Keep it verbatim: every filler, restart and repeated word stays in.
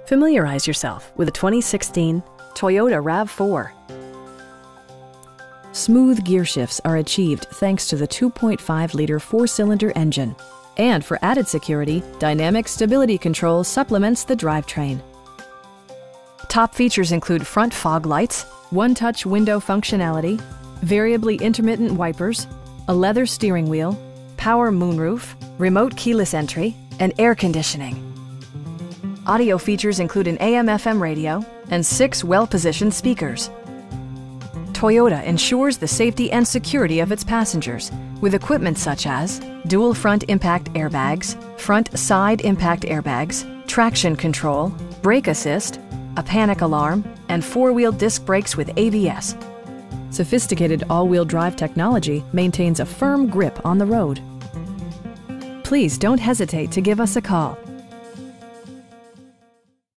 Familiarize yourself with the twenty sixteen Toyota RAV four. Smooth gear shifts are achieved thanks to the two point five liter four-cylinder engine. And for added security, dynamic stability control supplements the drivetrain. Top features include front fog lights, one-touch window functionality, variably intermittent wipers, a leather steering wheel, power moonroof, remote keyless entry, and air conditioning. Audio features include an A M F M radio and six well-positioned speakers. Toyota ensures the safety and security of its passengers with equipment such as dual front impact airbags, front side impact airbags, traction control, brake assist, a panic alarm, and four-wheel disc brakes with A B S. Sophisticated all-wheel drive technology maintains a firm grip on the road. Please don't hesitate to give us a call.